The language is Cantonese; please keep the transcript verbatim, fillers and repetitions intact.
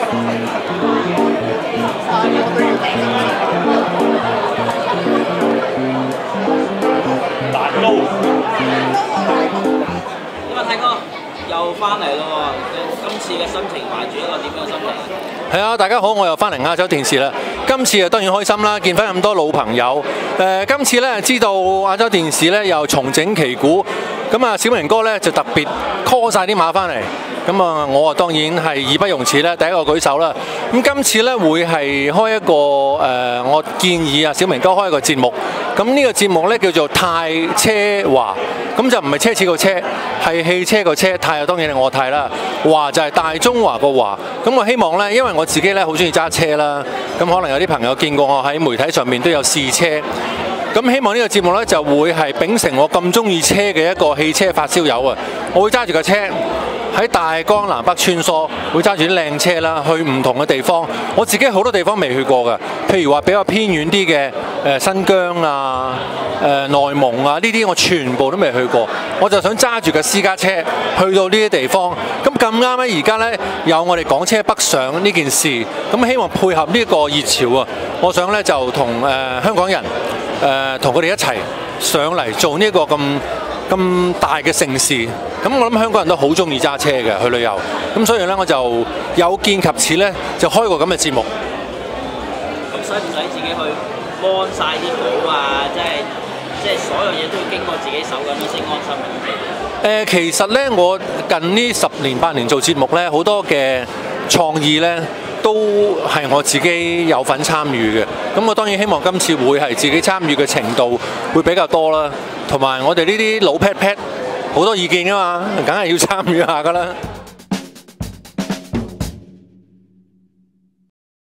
蛋糕。 咁啊，泰哥又翻嚟咯喎！今次嘅心情懷住一個點樣嘅心情啊？ 係啊，大家好，我又翻嚟亞洲電視啦。今次啊當然開心啦，見翻咁多老朋友。誒、呃，今次咧知道亞洲電視咧又重整旗鼓，咁啊小明哥咧就特別 call 晒啲馬翻嚟。咁啊，我啊當然係義不容辭啦，第一個舉手啦。咁今次咧會係開一個誒、呃，我建議啊小明哥開一個節目。咁呢個節目咧叫做泰車華，咁就唔係奢侈個車，係汽車個車。泰啊當然係我泰啦，華就係大中華個華。咁我希望咧，因為我自己咧好中意揸車啦，咁可能有啲朋友見過我喺媒體上面都有試車。咁希望呢個節目咧就會係秉承我咁中意車嘅一個汽車發燒友啊！我會揸住架車喺大江南北穿梭，會揸住啲靚車啦，去唔同嘅地方。我自己好多地方未去過㗎，譬如話比較偏遠啲嘅誒新疆啊、誒、呃、內蒙啊呢啲，我全部都未去過。我就想揸住架私家車去到呢啲地方。咁咁啱咧，而家咧有我哋港車北上呢件事，咁希望配合呢個熱潮啊，我想咧就同誒、呃、香港人誒同佢哋一齊上嚟做呢個咁咁大嘅盛事。咁我諗香港人都好中意揸車嘅去旅遊，咁所以咧我就有見及此咧，就開個咁嘅節目。 咁使唔使自己去 mon 曬啲稿啊？即係即係所有嘢都要經過自己手咁先安心嘅。誒、 呃，其實咧，我近呢十年八年做節目咧，好多嘅創意咧都係我自己有份參與嘅。咁我當然希望今次會係自己參與嘅程度會比較多啦，同埋我哋呢啲老 pat pat 好多意見㗎嘛，梗係要參與下㗎啦。